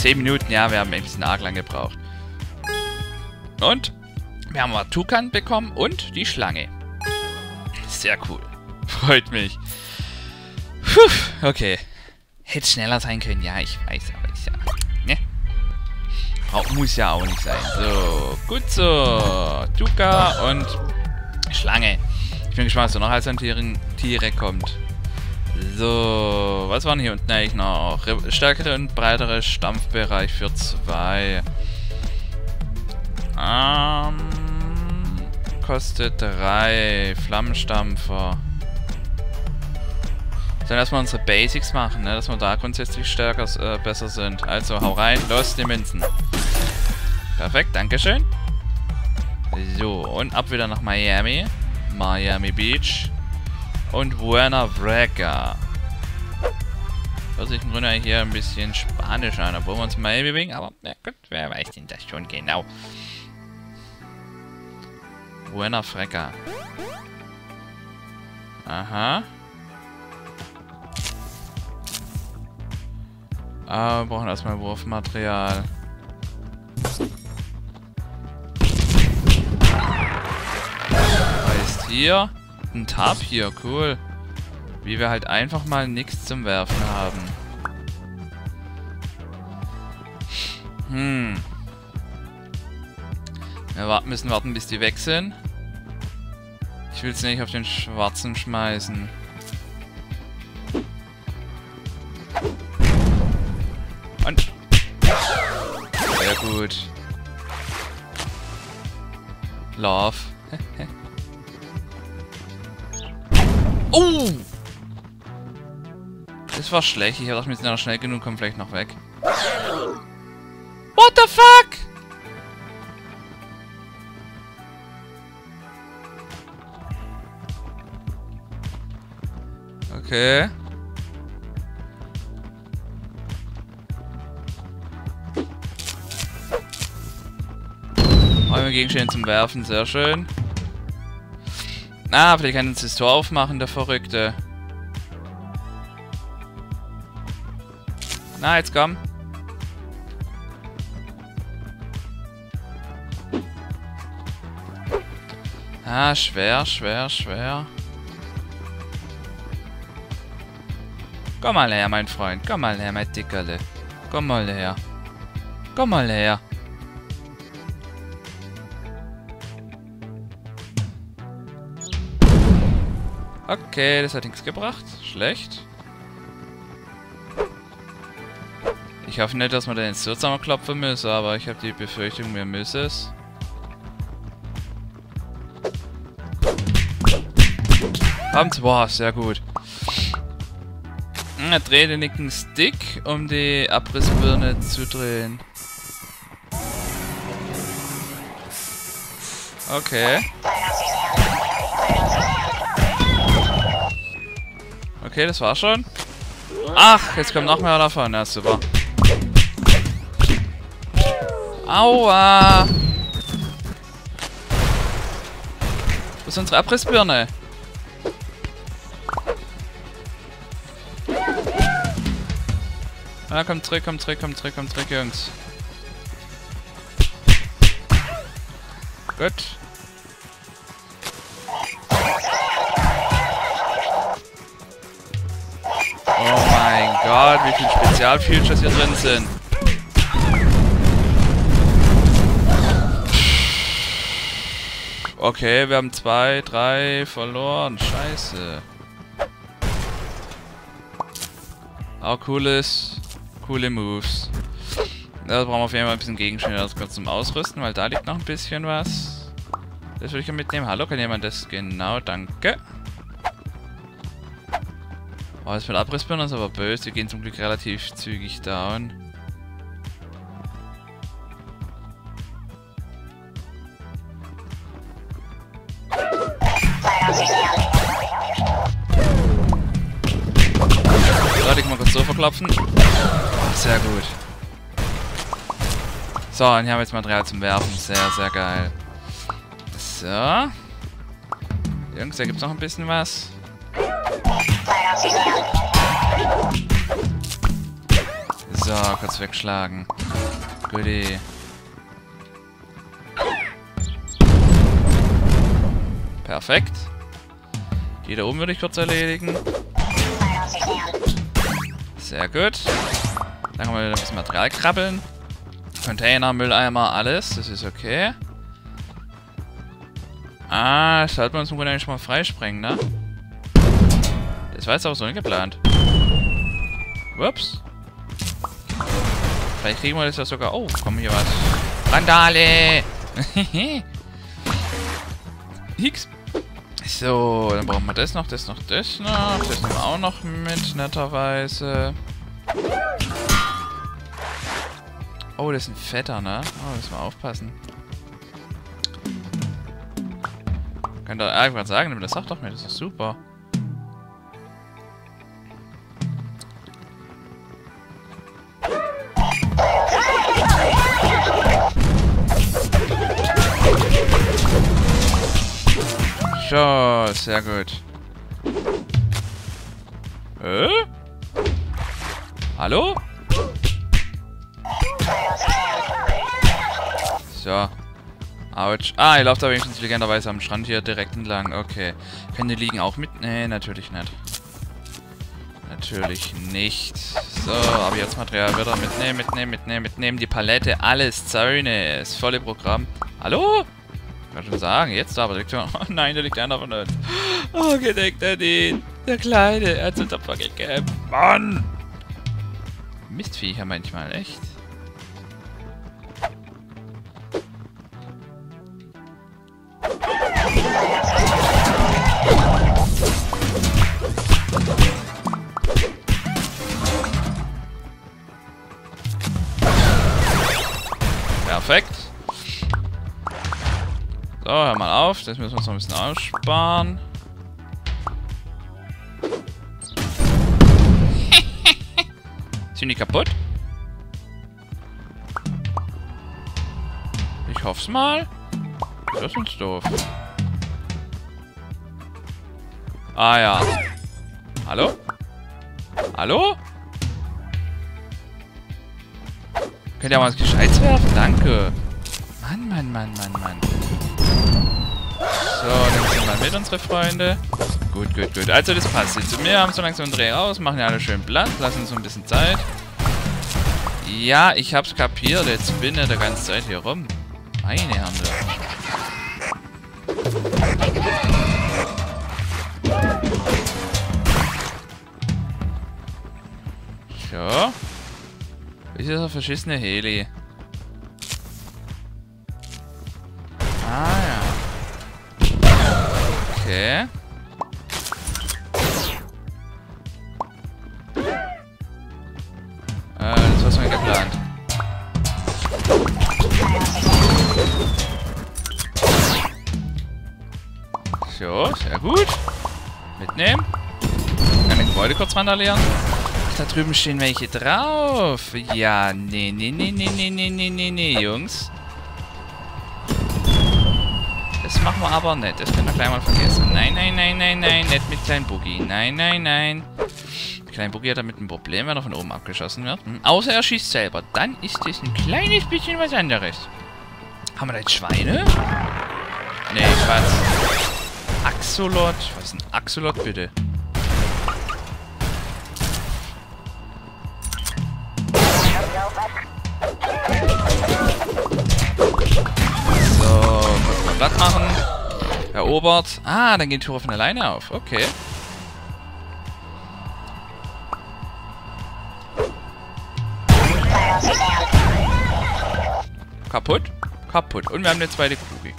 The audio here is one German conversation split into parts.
10 Minuten, ja, wir haben ein bisschen arg lang gebraucht. Und wir haben Tukan bekommen und die Schlange. Sehr cool. Freut mich. Puh, okay. Hätte schneller sein können, ja, ich weiß, aber ist ja... Ne? Muss ja auch nicht sein. So, gut so. Tuka und Schlange. Ich bin gespannt, was da noch als an Tiere kommt. So, was waren hier unten eigentlich noch? Stärkere und breitere Stampfbereich für 2. Kostet 3. Flammenstampfer. Sollen erstmal unsere Basics machen, ne? Dass wir da grundsätzlich stärker, besser sind. Also, hau rein, los die Münzen. Perfekt, dankeschön. So, und ab wieder nach Miami. Miami Beach. Und Buena Vega. Hört sich im Grunde hier ein bisschen Spanisch an, obwohl wir uns Miami bewegen, aber na gut, wer weiß denn das schon genau. Buena Vega. Aha. Wir brauchen erstmal Wurfmaterial. Heißt hier ein Tapir, cool. Wie wir halt einfach mal nichts zum Werfen haben. Wir müssen warten, bis die weg sind. Ich will es nicht auf den schwarzen schmeißen. Und... Sehr gut. Love. Oh! Das war schlecht. Ich dachte, wir sind ja noch schnell genug, kommen vielleicht noch weg. What the fuck? Okay. Gegenstände zum Werfen, sehr schön. Ah, vielleicht kann uns das Tor aufmachen, der Verrückte. Na, jetzt komm. Ah, schwer, schwer, schwer. Komm mal her, mein Freund. Komm mal her, mein Dickerle. Komm mal her. Komm mal her. Okay, das hat nichts gebracht. Schlecht. Ich hoffe nicht, dass wir den jetzt so zusammenklopfen müssen, aber ich habe die Befürchtung, wir müssen es. Haben's, wow, sehr gut. Dreh den linken Stick, um die Abrissbirne zu drehen. Okay. Okay, das war schon. Ach, jetzt kommt noch mehr davon. Ja, super. Aua! Wo ist unsere Abrissbirne? Ah, kommt zurück, kommt zurück, kommt zurück, kommt zurück, Jungs. Gut. Oh mein Gott, wie viele Spezialfeatures hier drin sind. Okay, wir haben 2, 3 verloren. Scheiße. Auch coole Moves. Da brauchen wir auf jeden Fall ein bisschen Gegenstände kurz zum Ausrüsten, weil da liegt noch ein bisschen was. Das würde ich ja mitnehmen. Hallo, kann jemand das? Genau, danke. Oh, das mit Abrissbirnen ist aber böse. Die gehen zum Glück relativ zügig down. Warte, ich mal kurz so verklopfen. Sehr gut. So, und hier haben wir jetzt Material zum Werfen. Sehr, sehr geil. So. Jungs, da gibt es noch ein bisschen was. So, kurz wegschlagen. Goodie. Perfekt. Die da oben würde ich kurz erledigen. Sehr gut. Dann können wir wieder ein bisschen Material krabbeln. Container, Mülleimer, alles. Das ist okay. Ah, das sollten wir uns im Grunde eigentlich mal freisprengen, ne? Das war jetzt aber so nicht geplant. Ups. Vielleicht kriegen wir das ja sogar... Oh, komm hier was. Randale! Hix. So, dann brauchen wir das noch, das noch, das noch. Das nehmen wir auch noch mit, netterweise. Oh, das ist ein fetter, ne? Oh, müssen wir aufpassen. Könnt ihr irgendwas sagen, das sagt doch mir, das ist super. So, sehr gut. Hallo? So. Autsch. Ah, ihr lauft da wenigstens legenderweise am Strand hier direkt entlang. Okay. Können die liegen auch mit? Nee, natürlich nicht. Natürlich nicht. So, aber jetzt Material wieder mitnehmen. Die Palette, alles, Zäune, das volle Programm. Hallo? Kann schon sagen, jetzt aber liegt er. Oh nein, da liegt einer von uns. Oh, gedeckt er den. Der Kleine, er hat so tapfer gekämpft. Mann! Mistviecher manchmal, echt. Perfekt. So, hör mal auf. Das müssen wir uns noch ein bisschen aussparen. Sind die kaputt? Ich hoff's mal. Das ist uns doof. Ah ja. Hallo? Hallo? Könnt ihr mal was Gescheites werfen? Danke. Mann. So, nehmen wir mal mit, unsere Freunde. Gut. Also, das passt jetzt. Wir haben so langsam einen Dreh raus, machen ja alle schön Platz, lassen uns so ein bisschen Zeit. Ja, ich hab's kapiert. Jetzt spinne ich der ganze Zeit hier rum. Meine Hände. So. Ist das ein verschissene Heli? Ah ja. Okay. Das war so geplant. So, sehr gut. Mitnehmen. Kann den Gebäude kurz randalieren. Da drüben stehen welche drauf. Ja, nee, Jungs. Das machen wir aber nicht. Das können wir gleich mal vergessen. Nein, nicht mit kleinen Boogie. Nein. Klein Boogie hat damit ein Problem, wenn er von oben abgeschossen wird. Außer er schießt selber. Dann ist das ein kleines bisschen was anderes. Haben wir da jetzt Schweine? Nee, Quatsch. Axolot. Was ist ein Axolot, bitte? So, kurz mal Blatt machen. Erobert. Ah, dann geht die Tür von alleine auf. Okay. Kaputt? Kaputt. Und wir haben eine zweite Kugel.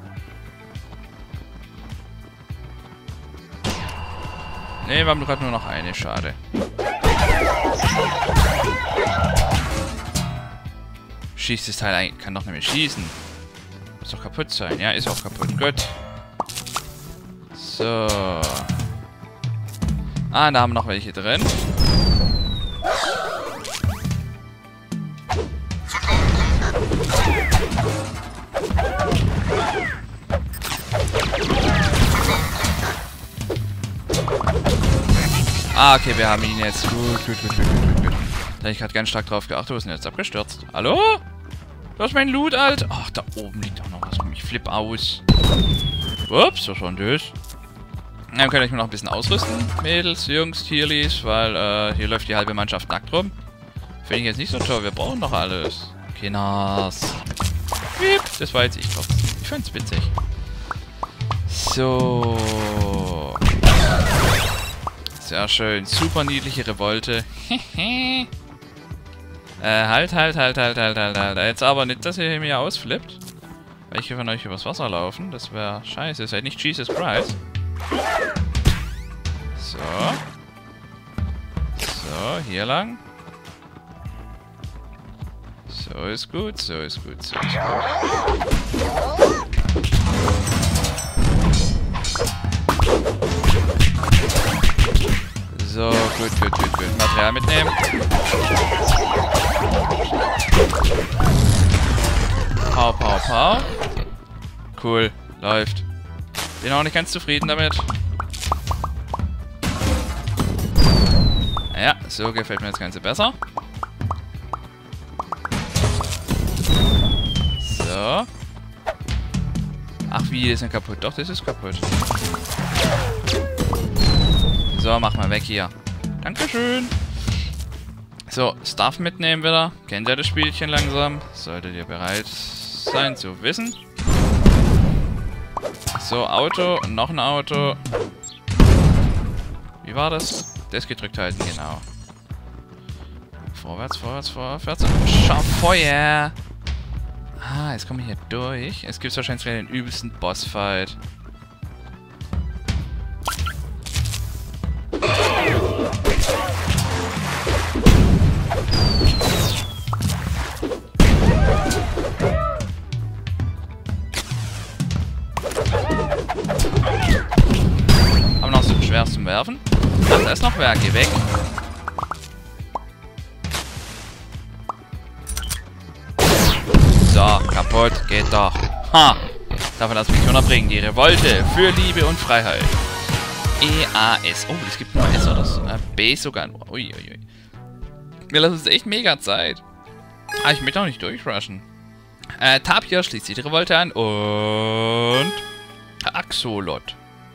Ne, wir haben gerade nur noch eine. Schade. Schießt das Teil ein. Kann doch nicht mehr schießen. Muss doch kaputt sein. Ja, ist auch kaputt. Gut. So. Ah, da haben wir noch welche drin. Ah, okay, wir haben ihn jetzt. Gut. Da hab ich gerade ganz stark drauf geachtet. Wo ist denn jetzt abgestürzt? Hallo? Du hast mein Loot, Alter. Ach, da oben liegt auch noch was. Ich flipp aus. Ups, was war denn das? Dann kann ich mir noch ein bisschen ausrüsten. Mädels, Jungs, Tierlis, weil hier läuft die halbe Mannschaft nackt rum. Finde ich jetzt nicht so toll. Wir brauchen noch alles. Kinders. Das war jetzt ich kurz. Ich find's witzig. So. Sehr schön. Super niedliche Revolte. Halt. Jetzt aber nicht, dass ihr mir ausflippt. Welche von euch übers Wasser laufen? Das wäre scheiße. Seid nicht Jesus Christ. So. So, hier lang. So ist gut, so ist gut, so ist gut. So, gut. Material mitnehmen. Pow. Cool, läuft. Bin auch nicht ganz zufrieden damit. Ja, so gefällt mir das Ganze besser. So. Ach wie, das ist nicht kaputt. Doch, das ist kaputt. So, mach mal weg hier. Dankeschön. So, Stuff mitnehmen wieder. Kennt ihr das Spielchen langsam? Solltet ihr bereit sein zu wissen. So, Auto und noch ein Auto. Wie war das? Das gedrückt halten, genau. Vorwärts. Schau, Feuer! Ah, jetzt komme ich hier durch. Es gibt wahrscheinlich wieder den übelsten Bossfight. Haben noch so schwer zum Werfen. Ach, da ist noch wer. Geh weg. So, kaputt. Geht doch. Ha! Davon lass mich unterbringen. Die Revolte für Liebe und Freiheit. EAS. Oh, das gibt nur S oder so. B sogar. Uiuiui. Wir lassen uns echt mega Zeit. Ah, ich möchte auch nicht durchrushen. Tapir schließt sich die Revolte an und... Axolotl.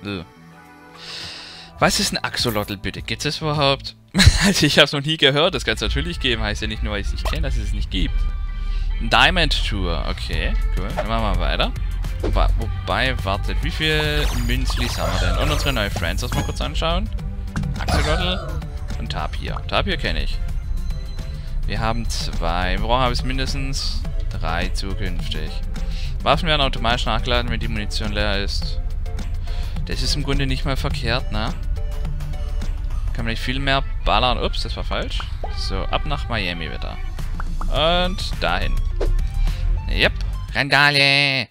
Was ist ein Axolotl, bitte? Gibt es überhaupt? Also ich habe es noch nie gehört. Das kann es natürlich geben. Heißt ja nicht nur, weil ich es nicht kenne, dass es nicht gibt. Diamond Tour. Okay, cool. Dann machen wir weiter. Wobei, wartet, wie viel Münzlis haben wir denn? Und unsere neue Friends, das mal kurz anschauen. Axolotl und Tapir. Tapir kenne ich. Wir haben 2. Wir brauchen bis mindestens 3 zukünftig. Waffen werden automatisch nachgeladen, wenn die Munition leer ist. Das ist im Grunde nicht mal verkehrt, ne? Kann man nicht viel mehr ballern. Ups, das war falsch. So, ab nach Miami wieder. Und dahin. Yep. Randale.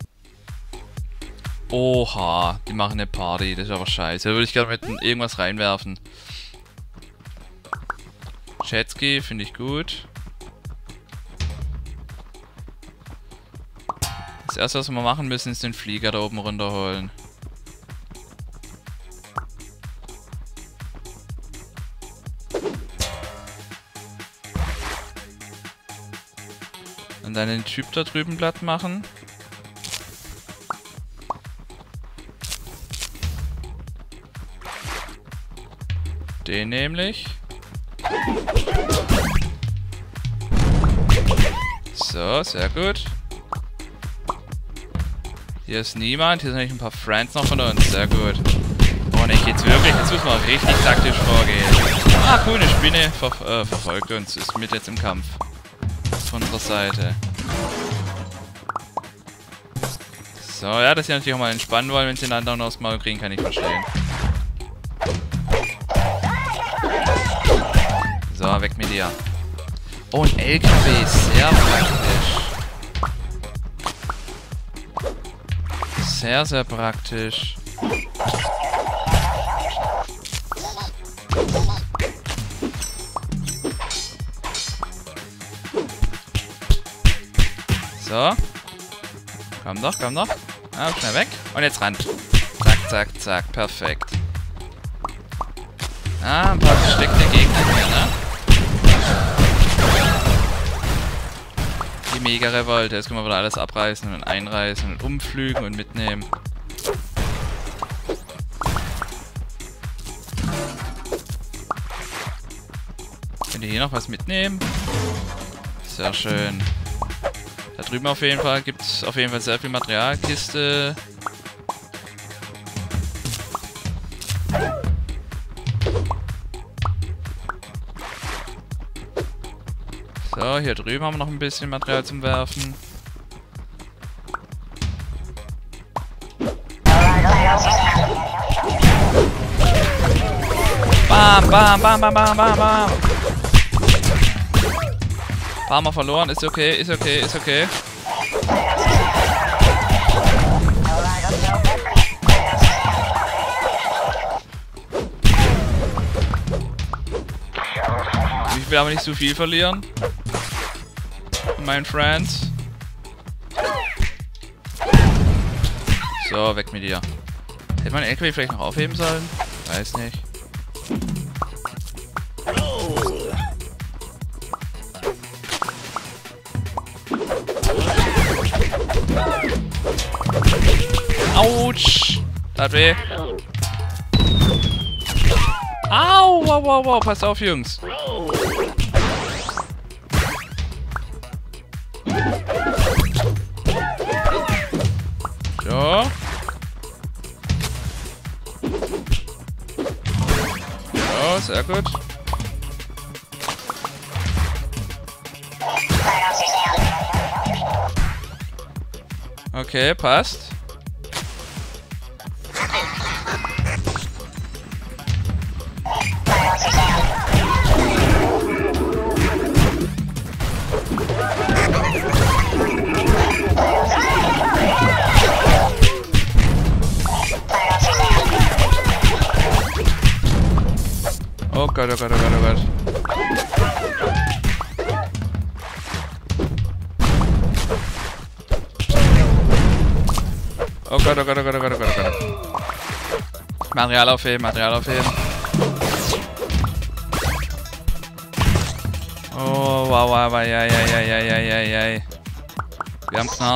Oha, die machen eine Party. Das ist aber scheiße. Da würde ich gerne mit irgendwas reinwerfen. Jetski finde ich gut. Das erste, was wir machen müssen, ist den Flieger da oben runterholen. Und dann den Typ da drüben platt machen. Den nämlich. So, sehr gut. Hier ist niemand. Hier sind nämlich ein paar Friends noch von uns. Sehr gut. Oh ne, geht's wirklich? Jetzt müssen wir richtig taktisch vorgehen. Ah, cool, eine Spinne verfolgt uns. Ist mit jetzt im Kampf. Von unserer Seite. So, ja, dass sie natürlich auch mal entspannen wollen, wenn sie den anderen aufs Maul kriegen, kann ich verstehen. So, weg mit dir. Oh, ein LKW, sehr praktisch. Sehr, sehr praktisch. So. Komm doch, komm doch. Ah, schnell weg. Und jetzt ran. Zack, zack, zack. Perfekt. Ah, ein paar versteckte Gegner hier, ne? mega Revolte. Jetzt können wir wieder alles abreißen und einreißen und umflügen und mitnehmen. Könnt ihr hier noch was mitnehmen? Sehr schön. Da drüben auf jeden Fall gibt es auf jeden Fall sehr viel Materialkiste. So, hier drüben haben wir noch ein bisschen Material zum Werfen. Bam, bam, bam, bam, bam, bam, bam. Paar Mal verloren, ist okay, ist okay, ist okay. Ich will aber nicht so viel verlieren. Mein Friends. So, weg mit dir. Hätte man den LKW vielleicht noch aufheben sollen? Weiß nicht. Autsch! Tat weh. Au, wow, wow, wow, passt auf, Jungs. So. So, sehr gut. Okay, passt. Oh Gott, oh Gott, oh Gott, oh Gott. Oh Gott, oh Gott, oh Gott, oh Gott, oh Gott, oh Gott. Material aufheben, Material aufheben. Oh, wow, wow, wow, ja, ja, ja, ja, ja, ja, ja. Wir haben Knarren.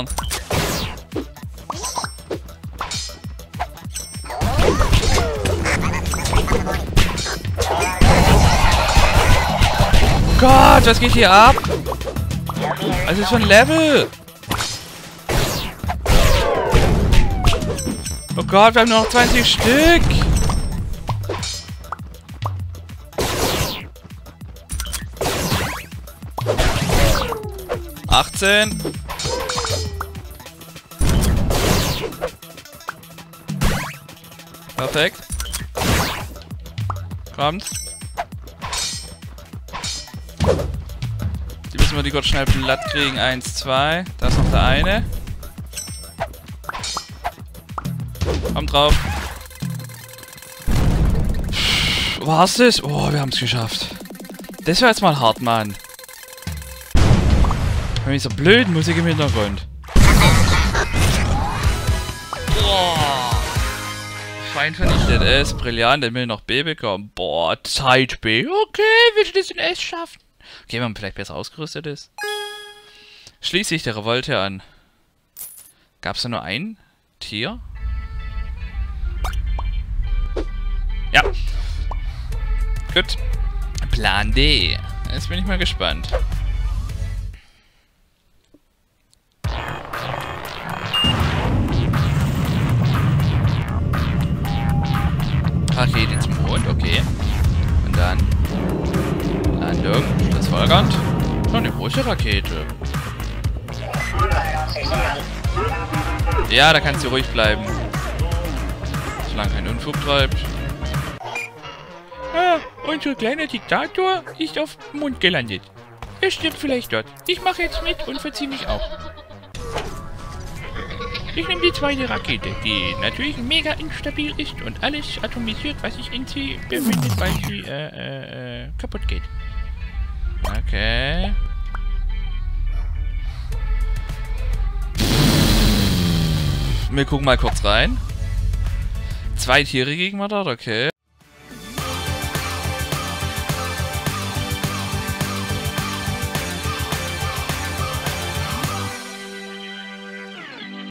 Gott, was geht hier ab? Was ist für ein Level? Oh Gott, wir haben nur noch 20 Stück. $18. Perfekt. Kommt. Die müssen wir die kurz schnell platt kriegen. 1, 2. Da ist noch der eine. Kommt drauf. War's das? Oh, wir haben es geschafft. Das war jetzt mal hart, Mann. Mit dieser blöden Musik im Hintergrund. Boah. Feind vernichtet S. Brillant, der will noch B bekommen. Boah, Zeit B. Okay, willst du das in S schaffen? Okay, wenn man vielleicht besser ausgerüstet ist. Schließe ich der Revolte an. Gab's da nur ein Tier? Ja. Gut. Plan D. Jetzt bin ich mal gespannt. Rakete zum Mond, okay. Und dann Landung, das folgernd. Oh, eine große Rakete. Ja, da kannst du ruhig bleiben. Solange kein Unfug treibt. Ah, unser kleiner Diktator ist auf dem Mond gelandet. Er stirbt vielleicht dort. Ich mache jetzt mit und verziehe mich auch. Ich nehme die zweite Rakete, die natürlich mega instabil ist und alles atomisiert, was sich in sie befindet, weil sie kaputt geht. Okay. Wir gucken mal kurz rein. 2 Tiere gegen wir dort, okay.